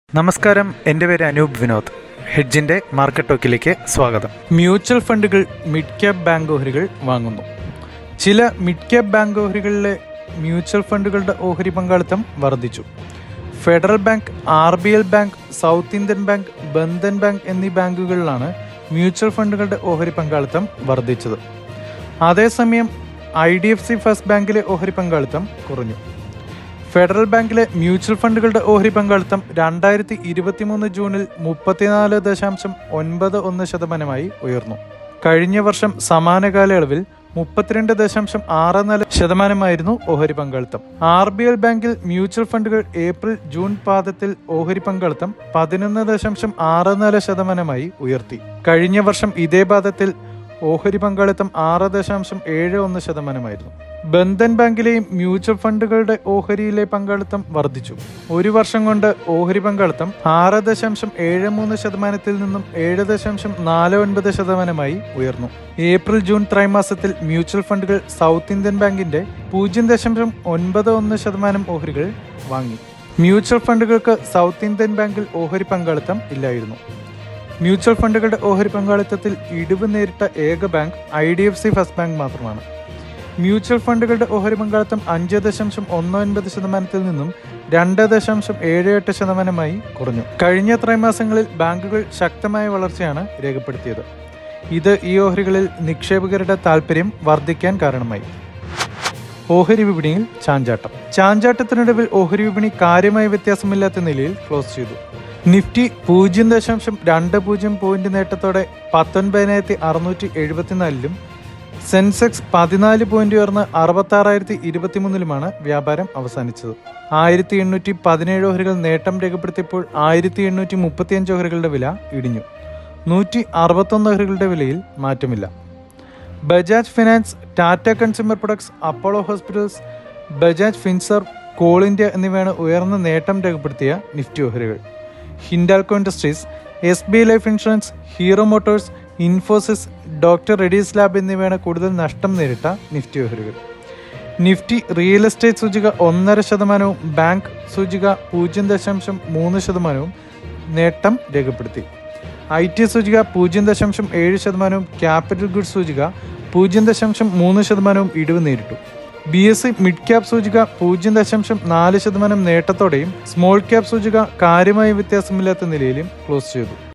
നമസ്കാരം, എൻ്റെ പേര് അനൂപ് വിനോദ്. ഹെഡ്ജിൻ്റെ മാർക്കറ്റ് ടോക്കിലേക്ക് സ്വാഗതം. മ്യൂച്വൽ ഫണ്ടുകൾ മിഡ് ക്യാപ് ബാങ്ക് ഓഹരികൾ വാങ്ങുന്നു. ചില മിഡ് ക്യാപ് ബാങ്ക് ഓഹരികളിലെ മ്യൂച്വൽ ഫണ്ടുകളുടെ ഓഹരി പങ്കാളിത്തം വർദ്ധിച്ചു. Federal Bank, RBL Bank, South Indian Bank, Bandhan Bank എന്നീ ബാങ്കുകളിലാണ് മ്യൂച്വൽ ഫണ്ടുകളുടെ ഓഹരി പങ്കാളിത്തം വർദ്ധിച്ചത്. അതേസമയം IDFC ഫസ്റ്റ് ബാങ്കിലെ ഓഹരി പങ്കാളിത്തം കുറഞ്ഞു. ഫെഡറൽ ബാങ്കിലെ മ്യൂച്വൽ ഫണ്ടുകളുടെ ഓഹരി പങ്കാളിത്തം 2023 ജൂണിൽ 34.91% ഉയർന്നു. കഴിഞ്ഞ വർഷം സമാന കാലയളവിൽ 32.64% ഓഹരി പങ്കാളിത്തം. RBL ബാങ്കിൽ മ്യൂച്വൽ ഫണ്ടുകൾ ഏപ്രിൽ-ജൂൺ പാദത്തിൽ ഓഹരി പങ്കാളിത്തം 11.64% ഉയർത്തി. കഴിഞ്ഞ വർഷം ഇതേ പാദത്തിൽ ഓഹരി പങ്കാളിത്തം 6.71%. ബന്ധൻ ബാങ്കിലെയും മ്യൂച്വൽ ഫണ്ടുകളുടെ ഓഹരിയിലെ പങ്കാളിത്തം വർദ്ധിച്ചു. ഒരു വർഷം കൊണ്ട് ഓഹരി പങ്കാളിത്തം 6.73% നിന്നും 7.49% ഉയർന്നു. ഏപ്രിൽ-ജൂൺ ത്രൈമാസത്തിൽ മ്യൂച്വൽ ഫണ്ടുകൾ സൗത്ത് ഇന്ത്യൻ ബാങ്കിന്റെ 0.91% ഓഹരികൾ വാങ്ങി. മ്യൂച്വൽ ഫണ്ടുകൾക്ക് സൗത്ത് ഇന്ത്യൻ ബാങ്കിൽ ഓഹരി പങ്കാളിത്തം ഇല്ലായിരുന്നു. മ്യൂച്വൽ ഫണ്ടുകളുടെ ഓഹരി പങ്കാളിത്തത്തിൽ ഇടിവ് നേരിട്ട ഏക ബാങ്ക് IDFC ഫസ്റ്റ് ബാങ്ക് മാത്രമാണ്. മ്യൂച്വൽ ഫണ്ടുകളുടെ ഓഹരി പങ്കാളിത്തം 5.19% നിന്നും 2.78% കുറഞ്ഞു. കഴിഞ്ഞ ത്രൈമാസങ്ങളിൽ ബാങ്കുകൾ ശക്തമായ വളർച്ചയാണ് രേഖപ്പെടുത്തിയത്. ഇത് ഈ ഓഹരികളിൽ നിക്ഷേപകരുടെ താൽപ്പര്യം വർദ്ധിക്കാൻ കാരണമായി. ഓഹരി വിപണിയിൽ ചാഞ്ചാട്ടത്തിനൊടുവിൽ ഓഹരി വിപണി കാര്യമായ വ്യത്യാസമില്ലാത്ത നിലയിൽ ക്ലോസ് ചെയ്തു. നിഫ്റ്റി 0.20 പോയിന്റ് നേട്ടത്തോടെ 19,674-ലും സെൻസെക്സ് 14 പോയിന്റ് ഉയർന്ന് 66,023-ലുമാണ് വ്യാപാരം അവസാനിച്ചത്. 1,817 ഓഹരികൾ നേട്ടം രേഖപ്പെടുത്തിയപ്പോൾ 1,835 ഓഹരികളുടെ വില ഇടിഞ്ഞു. 161 ഓഹരികളുടെ വിലയിൽ മാറ്റമില്ല. Bajaj Finance, Tata Consumer Products, Apollo Hospitals, Bajaj Finserv, Coal India എന്നിവയാണ് ഉയർന്ന നേട്ടം രേഖപ്പെടുത്തിയ നിഫ്റ്റി ഓഹരികൾ. Hindalco Industries, SBI Life Insurance, Hero Motors, Infosys, Doctor Reddy's Lab എന്നിവയാണ് കൂടുതൽ നഷ്ടം നേരിട്ട നിഫ്റ്റി ഓഹരികൾ. നിഫ്റ്റി റിയൽ എസ്റ്റേറ്റ് സൂചിക 1.5%, ബാങ്ക് സൂചിക 0.3% നേട്ടം രേഖപ്പെടുത്തി. IT സൂചിക 0.7%, ക്യാപിറ്റൽ ഗുഡ്സ് സൂചിക 0.3% ഇടിവ് നേരിട്ടു. BSE മിഡ് ക്യാപ് സൂചിക 0.4% നേട്ടത്തോടെയും സ്മോൾ ക്യാപ് സൂചിക കാര്യമായ വ്യത്യാസമില്ലാത്ത നിലയിലും ക്ലോസ് ചെയ്തു.